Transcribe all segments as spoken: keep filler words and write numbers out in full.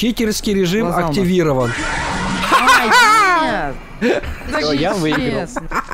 Читерский режим Глаза активирован. Ай, нет. Все, я выиграл.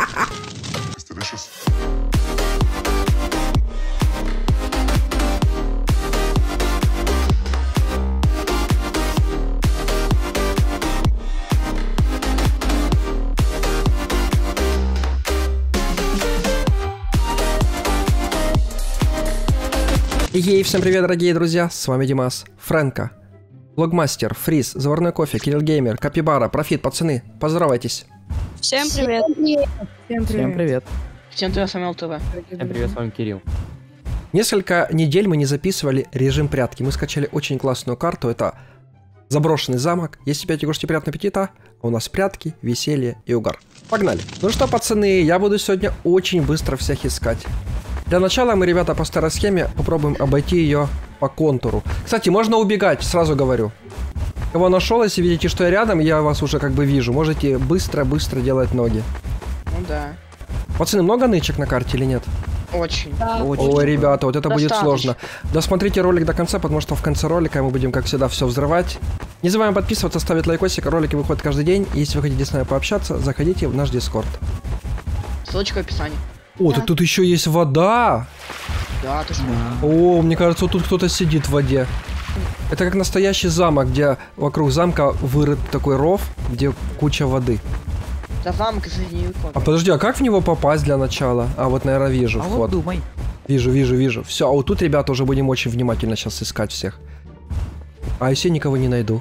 Ей, всем привет, дорогие друзья, с вами Димас, Фрэнка, Логмастер, Фриз, Заварной кофе, Кирилл Геймер, Капибара, Профит, пацаны, поздоровайтесь. Всем привет. Всем привет. Всем привет. Всем привет, с вами ЛТВ. Всем привет, с вами Кирилл. Несколько недель мы не записывали режим прятки, мы скачали очень классную карту, это заброшенный замок, если пять игрушки приятного аппетита, а у нас прятки, веселье и угар. Погнали. Ну что, пацаны, я буду сегодня очень быстро всех искать. Для начала мы, ребята, по старой схеме попробуем обойти ее по контуру. Кстати, можно убегать, сразу говорю. Кого нашел, если видите, что я рядом, я вас уже как бы вижу. Можете быстро-быстро делать ноги. Ну да. Пацаны, много нычек на карте или нет? Очень. Да. Очень. Ой, ребята, вот это Достаточно. будет сложно. Досмотрите ролик до конца, потому что в конце ролика мы будем, как всегда, все взрывать. Не забываем подписываться, ставить лайкосик. Ролики выходят каждый день. Если вы хотите с нами пообщаться, заходите в наш Дискорд. Ссылочка в описании. О, так тут еще есть вода. Да, ты что? О, мне кажется, вот тут кто-то сидит в воде. Это как настоящий замок, где вокруг замка вырыт такой ров, где куча воды. Это замок из средневековья. А подожди, а как в него попасть для начала? А вот, наверное, вижу А вход. вот думай. Вижу, вижу, вижу. Все, а вот тут, ребята, уже будем очень внимательно сейчас искать всех. А если я никого не найду?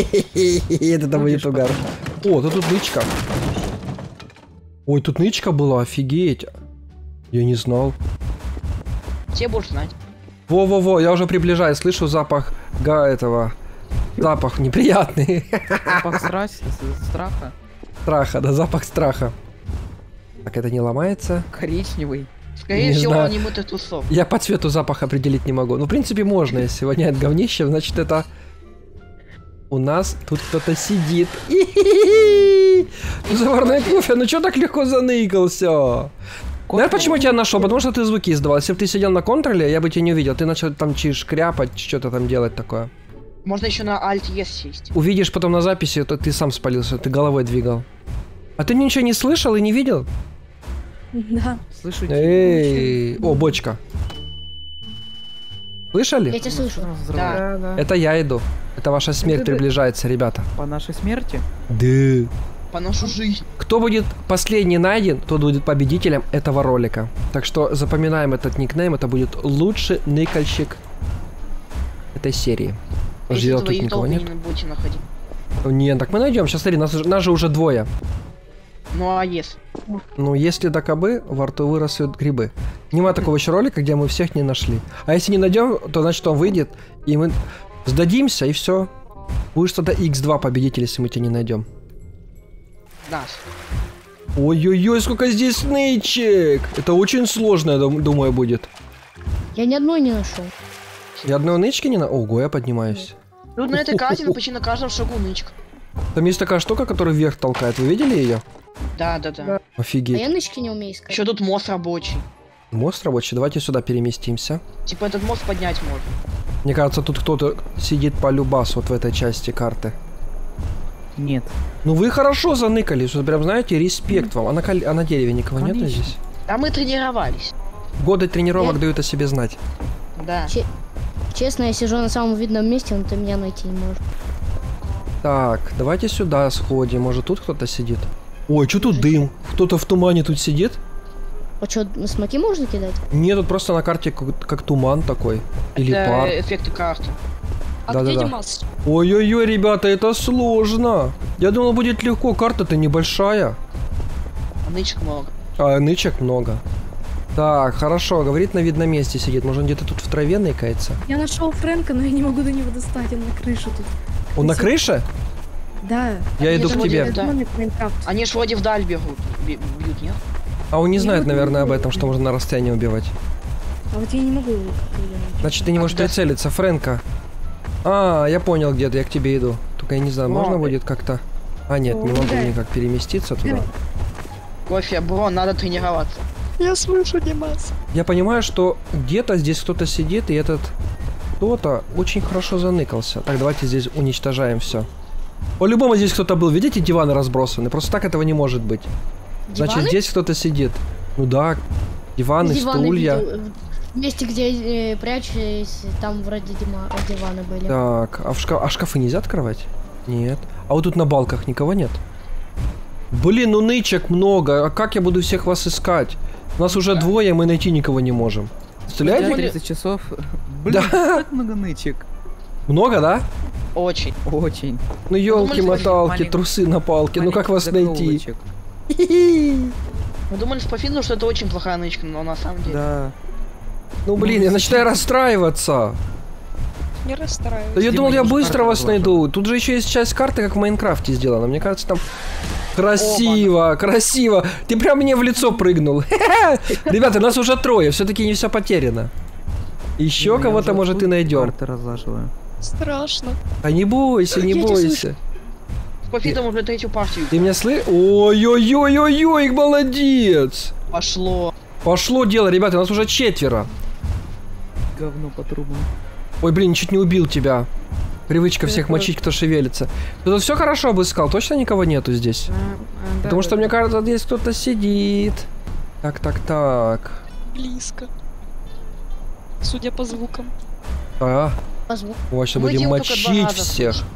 Это будет угар. О, тут нычка. Ой, тут нычка была, офигеть. Я не знал. Все будешь знать. Во-во-во, я уже приближаюсь, слышу запах га этого. Запах неприятный. Запах страсти, страха. Страха, да, запах страха. Так, это не ломается. Коричневый. Скорее Не всего, знаю. он не мытый тусов. Я по цвету запах определить не могу. Ну, в принципе, можно, если воняет говнище, значит, это... У нас тут кто-то сидит. Заварной кофе, ну чё так легко заныкался? Знаешь, почему я тебя нашел? Потому что ты звуки издавал. Если бы ты сидел на контроле, я бы тебя не увидел. Ты начал там чиж кряпать, что-то там делать такое. Можно еще на Alt-E сесть. Увидишь потом на записи, то ты сам спалился, ты головой двигал. А ты ничего не слышал и не видел? Да. Слышу. Эй, о, бочка. Слышали? Я тебя слышу. Да. Да. Это я иду. Это ваша смерть Это- приближается, ребята. По нашей смерти? Да. По нашу жизнь. Кто будет последний найден, тот будет победителем этого ролика. Так что запоминаем этот никнейм, это будет лучший ныкальщик этой серии. Если Ждет, тут твои никого толпы нет. не будете находить. Нет, так мы найдем. Сейчас смотри, нас, уже- нас же уже двое. Ну а если? Ну, если до кобы, во рту вырастут грибы. Нема такого еще ролика, где мы всех не нашли. А если не найдем, то значит он выйдет, и мы сдадимся, и все. Будешь тогда икс два победитель, если мы тебя не найдем. Нас. Ой-ой-ой, сколько здесь нычек! Это очень сложно, я дум- думаю, будет. Я ни одной не нашел. Я одной нычки не на... Ого, я поднимаюсь. Тут на этой карте ну, почти на каждом шагу нычка. Там есть такая штука, которая вверх толкает. Вы видели ее? Да, да, да. А я Офигеть. нычки не умею искать. Еще тут мост рабочий. Мост рабочий, давайте сюда переместимся. Типа этот мост поднять можно. Мне кажется, тут кто-то сидит по любасу вот в этой части карты. Нет. Ну вы хорошо заныкали, что прям знаете, респект вам. А на, кол- а на дереве никого нет Конечно. здесь? А мы тренировались. Годы тренировок Я- дают о себе знать. Да. Че- Честно, я сижу на самом видном месте, но ты меня найти не можешь. Так, давайте сюда сходим. Может тут кто-то сидит? Ой, что тут дым? Кто-то в тумане тут сидит? А что, на смоки можно кидать? Нет, тут просто на карте как, как туман такой. Или Это пар. эффекты карты. А Да-да-да. где Димас? Ой-ой-ой, ребята, это сложно. Я думал, будет легко. Карта-то небольшая. А нычек много. А нычек много. Так, хорошо, говорит, на видном месте сидит. Может, он где-то тут в траве ныкается? Я нашел Фрэнка, но я не могу до него достать, он на крыше тут. Он на крыше? Да. Я иду Нет, к он тебе. один. Да. Домик Майнкрафт. Они ж вроде вдаль бегут. Бе- Бьют, нет? А он не Я знает, вот наверное, не об этом, могу. что можно на расстоянии убивать. А вот я не могу его как-то увидеть. Значит, ты не А можешь куда? прицелиться, Фрэнка. А, я понял где-то, я к тебе иду. Только я не знаю, О, можно э. будет как-то... А, нет, не могу Да. никак переместиться туда. Кофе, бро, надо тренироваться. Я слышу Димас. Я понимаю, что где-то здесь кто-то сидит, и этот кто-то очень хорошо заныкался. Так, давайте здесь уничтожаем все. По-любому здесь кто-то был. Видите, диваны разбросаны? Просто так этого не может быть. Значит, Диваны? здесь кто-то сидит. Ну да, диваны, Диваны стулья. видел. В месте, где э, прячусь, там вроде дима- диваны были. Так, а, в шкаф... а шкафы нельзя открывать? Нет. А вот тут на балках никого нет? Блин, ну нычек много. А как я буду всех вас искать? Нас уже двое, мы найти никого не можем. Представляете? тридцать часов. Блин, Да. так много нычек. Много, да? Очень. Очень. Ну елки-моталки, Маленький- трусы на палке. Ну как вас найти? Закоулочек. Мы думали с Пафином, что это очень плохая нычка, но на самом деле... Да. Ну блин, я начинаю расстраиваться. Не расстраивайся. Да я Дима, думал, я может, быстро карты вас разложу? найду. Тут же еще есть часть карты, как в Майнкрафте сделана. Мне кажется, там красиво, красиво. Ты прям мне в лицо прыгнул. Ребята, нас уже трое, все-таки не все потеряно. Еще Дима, я кого-то, уже может, и тут найдем. карты разлаживаю. Страшно. А не бойся, не Я тебя бойся. С Пафином уже третью партию. Ты меня слышишь? Ой-ой-ой-ой-ой, молодец. Пошло. Пошло дело, ребята, нас уже четверо. Говно по трубам. Ой, блин, чуть не убил тебя. Привычка всех мочить, кто шевелится. Ты тут все хорошо обыскал? Точно никого нету здесь? Потому что, мне кажется, здесь кто-то сидит. Так, так, так. Близко. Судя по звукам. А, По звуку. вот сейчас Мы будем делаем только два мочить раза, всех. слышь.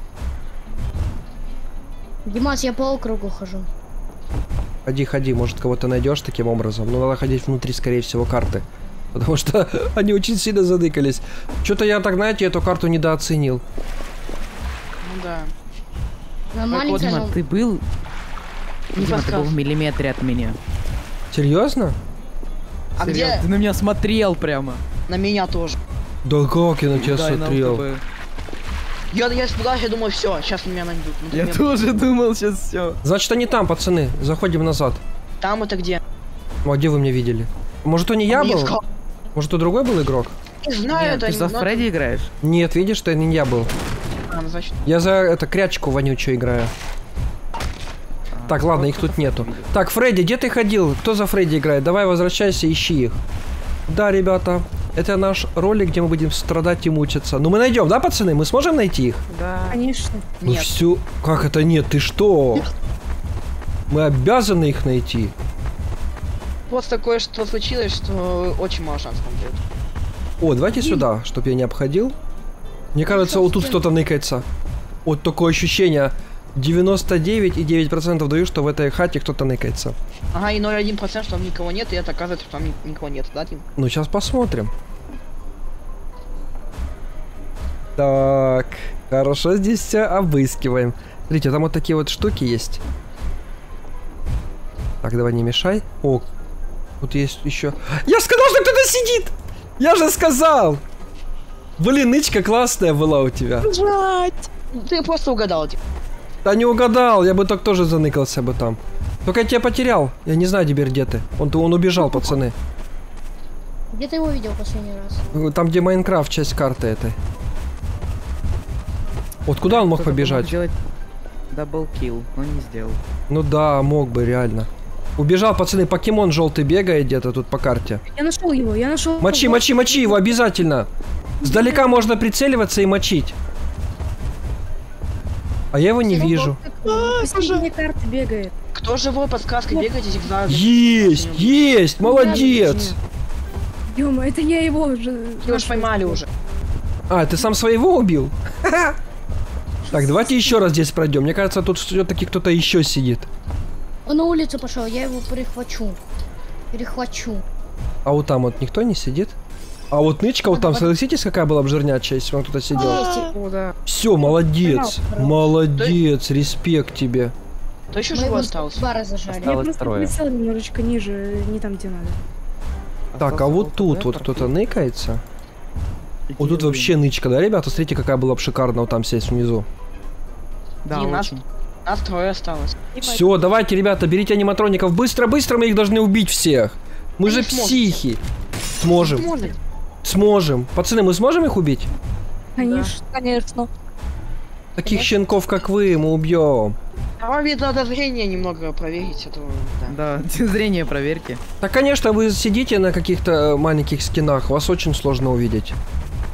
Димас, я по округу хожу. Ходи, ходи, может, кого-то найдешь таким образом. Но надо ходить внутри, скорее всего, карты. Потому что они очень сильно задыкались. Что-то я так, знаете, эту карту недооценил. Ну да. На вот, маленькая, Дима, но- ты был... Не Дима, ты был подсказывай. в миллиметре от меня. Серьезно? А Серьезно, где? Ты на меня смотрел прямо. На меня тоже. Да как я на тебя Да, и на смотрел? ЛТБ. Я, я испугался, я думаю, все, сейчас меня найдут. Ну, Я меня- тоже думал сейчас все. Значит, они там, пацаны. Заходим назад. Там это где? Ну, а где вы меня видели? Может, то не я Не был? искал. Может, то другой был игрок? Не знаю, Нет, это ты за ну, Фредди играешь? Нет, видишь, что это не я был. а, ну, значит, Я за это крячку вонючую играю. Так, ладно, их тут нету. Так, Фредди, где ты ходил? Кто за Фредди играет? Давай возвращайся, ищи их. Да, ребята, это наш ролик, где мы будем страдать и мучиться. Ну, мы найдем, да, пацаны? Мы сможем найти их? Да. Конечно. Ну нет. все. Как это нет? Ты что? Мы обязаны их найти. Вот такое, что случилось, что очень мало шансов будет. О, давайте сюда, чтобы я не обходил. Мне кажется, вот тут кто-то ныкается. Вот такое ощущение. девяносто девять и девять процентов даю, что в этой хате кто-то ныкается. Ага, и ноль целых один процент, что там никого нет, и это оказывается, что там ни- никого нет, да, Тим? Ну, сейчас посмотрим. Так, хорошо, здесь все обыскиваем. Смотрите, там вот такие вот штуки есть. Так, давай не мешай. О, тут есть еще... Я сказал, что кто-то сидит! Я же сказал! Блин, нычка классная была у тебя. Жать! Ты просто угадал, Тим. Да не угадал, я бы так тоже заныкался бы там. Только я тебя потерял. Я не знаю теперь, где ты. Он, он убежал, пацаны. Где ты его видел последний раз? Там, где Майнкрафт, часть карты этой. Вот куда он мог Кто-то побежать? мог сделать даблкил, но не сделал. Ну да, мог бы, реально. Убежал, пацаны, покемон желтый бегает где-то тут по карте. Я нашел его, я нашел. Мочи, мочи, мочи его обязательно. Сдалека можно прицеливаться и мочить. А я его не вижу. Посередине карты бегает. Кто живой подсказкой бегает этих за... Есть, есть, молодец. Ёма, это я его уже... Его ж поймали уже. А, ты сам своего убил? Так, давайте еще раз здесь пройдем. Мне кажется, тут все-таки кто-то еще сидит. Он на улицу пошел, я его перехвачу. Перехвачу. А вот там вот никто не сидит? А вот нычка вот там, согласитесь, какая была бы жирнячая, если бы он кто-то сидел? О, да. Все, молодец, Хорош. молодец, респект тебе. Кто еще Мы живой его остался? бара зажали. Я Осталось просто трое. прицел немножечко ниже, не там, где надо. Так, а вот тут вот кто-то ныкается. Вот тут вообще нычка, да, ребята? Смотрите, какая была бы шикарна вот там сесть внизу. Да, И нас, очень. нас трое осталось. Все, давайте, ребята, берите аниматроников. Быстро, быстро, мы их должны убить всех. Мы Они же сможете. психи. Сможем. Может. Сможем. Пацаны, мы сможем их убить? Конечно. Конечно. Таких щенков, как вы, мы убьем. А вам, видно, надо зрение немного проверить. Это, да. Да, зрение проверьте. Так, конечно, вы сидите на каких-то маленьких скинах, вас очень сложно увидеть.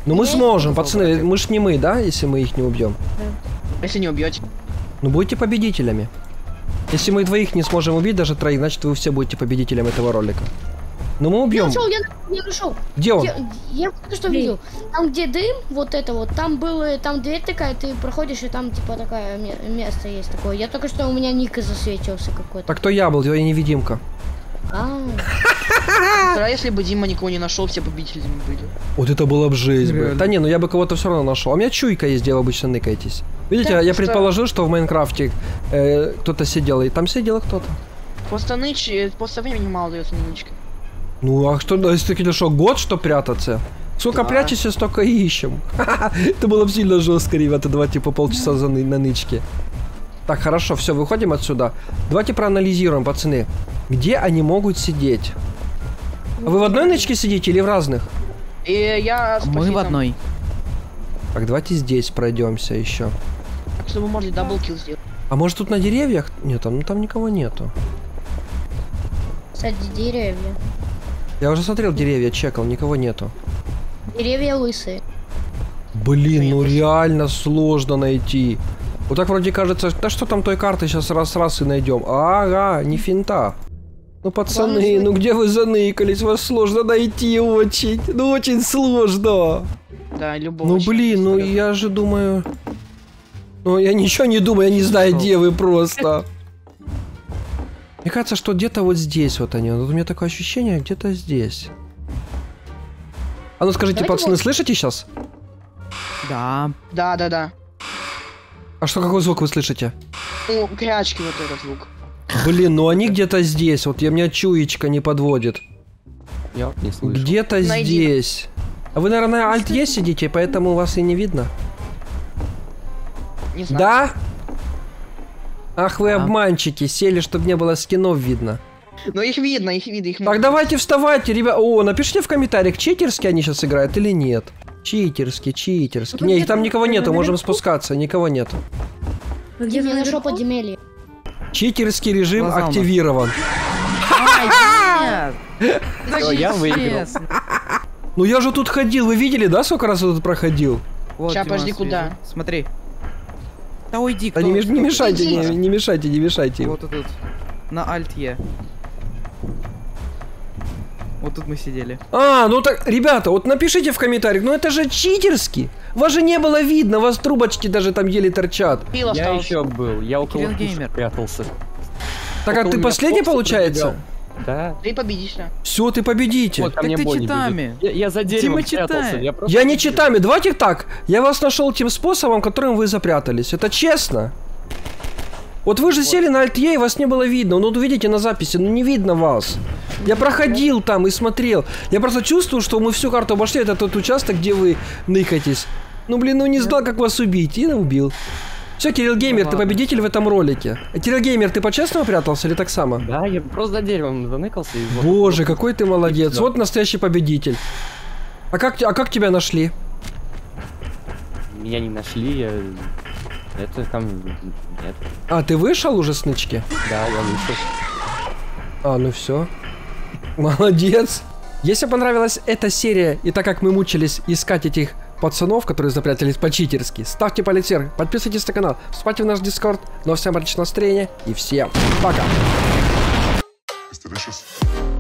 Ну мы Я сможем, их пацаны, братик. мы ж не мы, да, если мы их не убьем? Если не убьете. Ну будете победителями. Если мы двоих не сможем убить, даже троих, значит вы все будете победителем этого ролика. Но мы Я убьем. нашел, я, я нашел. Где он? Я, я только что Где? видел. Там, где дым, вот это вот, там было, там дверь такая, ты проходишь, и там типа такое ме- место есть такое. Я только что, у меня ник засвечивался какой-то. Так то я был, я невидимка. А, Тогда если бы Дима никого не нашел, все победителями были. Вот это было бы жесть бы. Реально. Да не, ну я бы кого-то все равно нашел. А у меня чуйка есть, где вы обычно ныкаетесь. Видите, Да, я что? предположил, что в Майнкрафте э, кто-то сидел, и там сидел кто-то. Просто ныч, э, просто времени мало дается на нычкой. Ну а что, если ты что, год, что прятаться? Сколько Да. прячешься, столько и ищем. Это было бы сильно жестко, ребята, давайте по полчаса за ны- на нычке. Так, хорошо, все, выходим отсюда. Давайте проанализируем, пацаны. Где они могут сидеть? А вы в одной нычке сидите или в разных? И я с Мы в профитом, одной. Так, давайте здесь пройдемся еще. Так, чтобы вы можете даблкил сделать. А может тут на деревьях? Нет, там, ну, там никого нету. кстати, деревья. Я уже смотрел деревья, чекал, никого нету. Деревья лысые. Блин, ну реально сложно найти. Вот так вроде кажется, да что там той карты сейчас раз-раз и найдем. Ага, не финта. Ну пацаны, Главное, ну где вы заныкались? Вас сложно найти очень. Ну очень сложно. Да, любого. Ну человека блин, ну вперед. я же думаю... Ну я ничего не думаю, я не знаю, где вы просто. Мне кажется, что где-то вот здесь вот они. Вот у меня такое ощущение, где-то здесь. А ну скажите, Давайте пацаны, вот- слышите сейчас? Да. Да, да, да. А что, какой звук вы слышите? Ну, крячки вот этот звук. Блин, ну они где-то здесь. Вот я, меня чуечка не подводит. Я вот не слышу. Где-то Найди. здесь. А вы, наверное, на Alt-E сидите, поэтому вас и не видно. Не знаю. Да? Ах вы Да. обманщики, сели, чтобы не было скинов видно. Но их видно, их видно, их Так много. давайте вставайте, ребят. О, напишите в комментариях, читерски они сейчас играют или нет. Читерски, читерски. Ну, Не, где-то там никого нету, можем наверху. спускаться, никого нет. Вы Где где-то я нашел наверху? подземелье. Читерский режим Глаза у нас. активирован. Ай, нет. Всё, я выиграл. Честно. Ну я же тут ходил, вы видели, да, сколько раз я тут проходил? Вот, Ща, Димас, подожди, вижу. куда? Смотри. Да уйди, Да кто? не, меш- не кто- мешайте, Иди. не, не мешайте, не мешайте. Вот тут. На Alt-E. Вот тут мы сидели. А, ну так, ребята, вот напишите в комментариях, ну это же читерски. Вас же не было видно, вас трубочки даже там еле торчат. Пил Я остался. еще был, я около Кирилл пушек Геймер. прятался. Так, а Только у ты меня последний Фокса получается? пробегал. Да. Ты победителя. Все, ты победитель. Вот ко Так мне ты Бонни читами. бежит. Я, я за деревом Дима, прятался. читай. Я, просто Я не победил. читами, давайте так. Я вас нашел тем способом, которым вы запрятались. Это честно. Вот вы же сели на Alt-E, и вас не было видно. Ну, вот видите на записи, ну не видно вас. Я проходил там и смотрел. Я просто чувствую, что мы всю карту обошли. Это тот участок, где вы ныкаетесь. Ну, блин, ну не знал, как вас убить. И убил. Все, Кирилл Геймер, ты ладно. победитель в этом ролике. А, Кирилл Геймер, ты по-честному прятался или так само? Да, я просто за деревом заныкался. И вот- Боже, какой ты молодец. Да. Вот настоящий победитель. А как, те- а как тебя нашли? Меня не нашли, я... Это там... Нет. А, ты вышел уже с нычки? Да, я вышел. А, ну все. Молодец. Если понравилась эта серия, и так как мы мучились искать этих пацанов, которые запрятались по-читерски, ставьте палец вверх, подписывайтесь на канал, вступайте в наш дискорд. Ну а всем отличного настроения и всем пока. It's delicious.